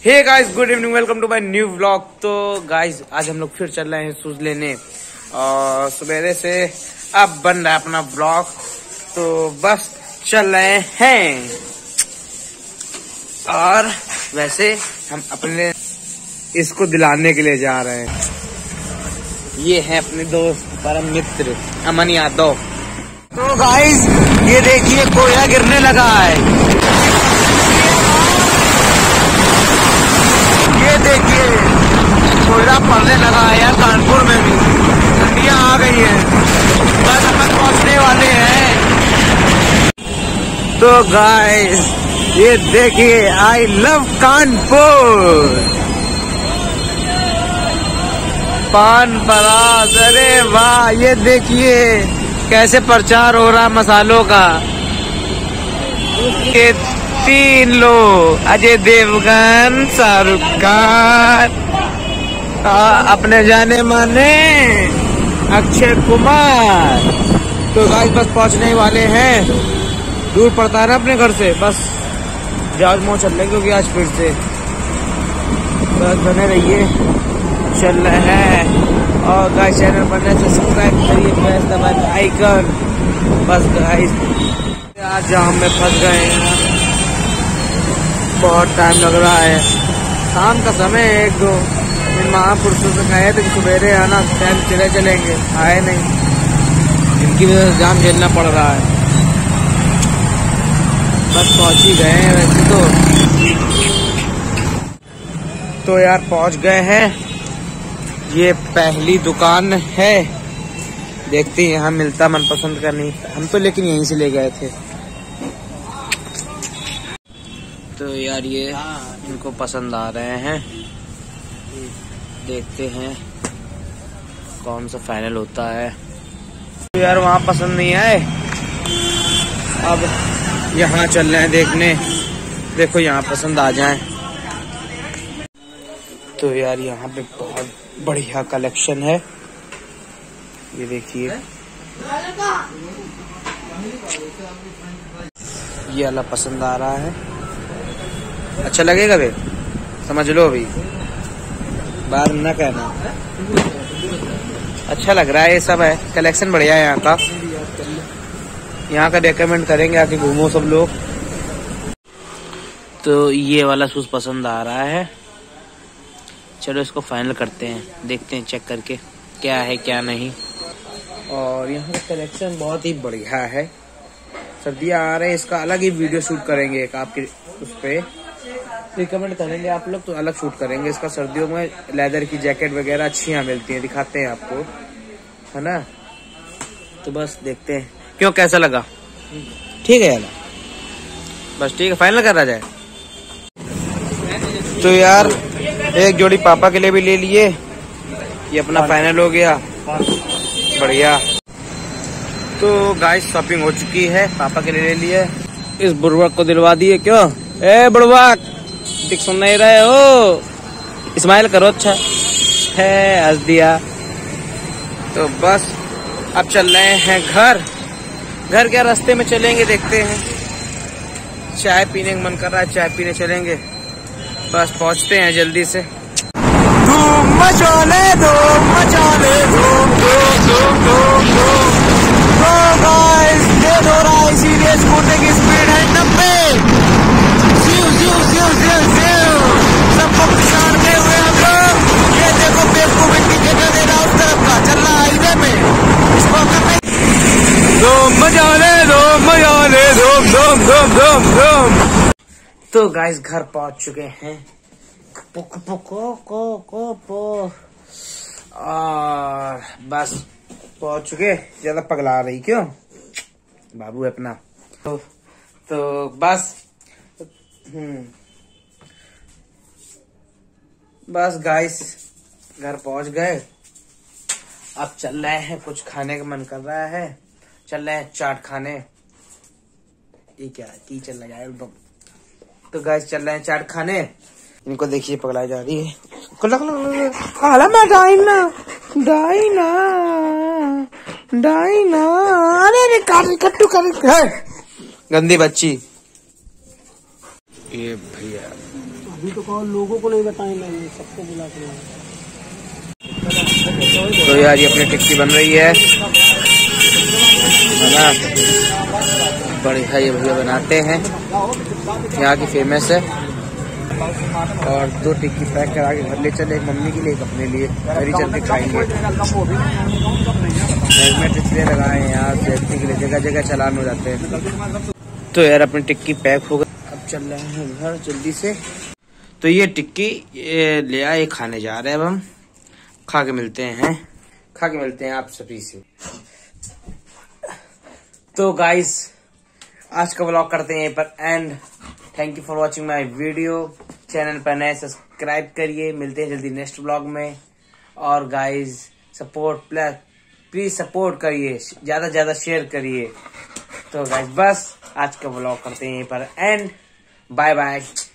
Hey guys, good evening, welcome to my new vlog. तो guys आज हम लोग फिर चल रहे हैं शूज लेने और सवेरे से अब बन रहा है अपना व्लॉग। तो बस चल रहे हैं और वैसे हम अपने इसको दिलाने के लिए जा रहे हैं। ये है अपने दोस्त परम मित्र अमन यादव। तो गाइस ये देखिए कोयला गिरने लगा है। ये देखिए कोयला पड़ने लगा है यार, कानपुर में भी ठंडियां आ गई है। बस अपन पहुंचने वाले हैं। तो गाइस ये देखिए, आई लव कानपुर। पान परास, अरे वाह, ये देखिए कैसे प्रचार हो रहा मसालों का। ये 3 लोग, अजय देवगन, शाहरुख खान, अपने जाने माने अक्षय कुमार। तो गाइस बस पहुंचने ही वाले हैं। दूर पड़ता है ना अपने घर से, बस जहाज मोड़ चल रहे क्योंकि आज फिर से। बस बने रहिए, चल रहे हैं। और गाइस चैनल बनने से सब्सक्राइब करिए, प्रेस दबाएं आइकन। बस गाइस आज जाम में फंस गए हैं, बहुत टाइम लग रहा है। शाम का समय है 1-2 महापुरुषों से कहे थे कि सवेरे आना, टाइम चलेंगे, आए नहीं। इनकी वजह से जाम झेलना पड़ रहा है। बस पहुंच ही गए हैं वैसे तो यार पहुंच गए हैं। ये पहली दुकान है, देखते हैं यहाँ मिलता मनपसंद का नहीं। हम तो लेकिन यहीं से ले गए थे। तो यार ये इनको पसंद आ रहे हैं, देखते हैं कौन सा फाइनल होता है। तो यार वहाँ पसंद नहीं आए, अब यहाँ चल रहे हैं देखने। देखो यहाँ पसंद आ जाए। तो यार यहाँ पे बहुत बढ़िया कलेक्शन है, ये देखिए। ये वाला पसंद आ रहा है, अच्छा लगेगा बे, समझ लो अभी, बात न कहना। अच्छा लग रहा है, ये सब है, कलेक्शन बढ़िया है यहाँ का। यहाँ का रेकमेंड करेंगे, आके घूमो सब लोग। तो ये वाला शूज पसंद आ रहा है, चलो इसको फाइनल करते हैं, देखते हैं चेक करके क्या है क्या नहीं। और यहाँ का कलेक्शन बहुत ही बढ़िया है। सर्दियाँ आ रहे हैं, इसका अलग ही वीडियो शूट करेंगे एक आपके उस पे रिकमेंड करेंगे आप लोग, तो अलग शूट करेंगे इसका। सर्दियों में लेदर की जैकेट वगैरह अच्छी यहाँ मिलती हैं, दिखाते हैं आपको, है ना। तो बस देखते हैं क्यों कैसा लगा। ठीक है यार, बस ठीक है, फाइनल करा जाए। तो यार एक जोड़ी पापा के लिए भी ले लिए, ये अपना फाइनल हो गया, बढ़िया। तो गाइस शॉपिंग हो चुकी है, पापा के लिए ले लिए। इस बुड़बक को दिलवा दिए क्यों? ए बुड़बक, दिख सुन नहीं रहे हो? स्माइल करो, अच्छा है, हंस दिया। तो बस अब चल रहे हैं घर क्या रास्ते में चलेंगे, देखते हैं। चाय पीने का मन कर रहा है, चाय पीने चलेंगे। बस पहुंचते हैं जल्दी से। धूम मचाने दो, मचाने दो, गाइस तेज हो रहा है, इसीलिए स्कूटर की स्पीड है 90। सबको परेशान किए हुए हम लोग। ये देखो बेवकूफ इंडिकेटर दे रहा उस तरफ का, चल रहा हाईवे में, इसको करने दो। तो गाइस घर पहुंच चुके हैं। और बस पहुंच चुके। ज्यादा पगला रही क्यों बाबू अपना। तो बस बस गाइस घर पहुंच गए। अब चल रहे हैं, कुछ खाने का मन कर रहा है, चल रहे हैं चाट खाने। ये क्या की चल रहा है एकदम। तो गाइस चल रहे हैं चाट खाने। इनको देखिए पगलाई जा रही है। डाइना अरे कट्टू कर गंदी बच्ची। ये भैया अभी तो कहो लोगों को नहीं बताएंगे, सबको बुला के। तो यार ये अपनी टिक्की बन रही है ना, बढ़िया ये भैया बनाते हैं, यहाँ की फेमस है। और 2 टिक्की पैक करा के घर ले चले, एक मम्मी के लिए एक अपने लिए, घर ही चल के खाएंगे। हेलमेट इसलिए लगाए हैं यार सेफ्टी के लिए, जगह जगह चालान हो जाते हैं। तो यार अपनी टिक्की पैक हो गई, अब चल रहे हैं घर जल्दी से। तो ये टिक्की ले आए, खाने जा रहे हैं अब हम, खा के मिलते हैं आप सभी से। तो गाइस आज का व्लॉग करते हैं यहीं पर end. Thank you for watching my video. Channel पर नए सब्सक्राइब करिए, मिलते हैं जल्दी नेक्स्ट व्लॉग में। और गाइस प्लीज सपोर्ट करिए, ज्यादा से ज्यादा शेयर करिए। तो गाइस बस आज का व्लॉग करते हैं यहीं पर एंड। Bye bye.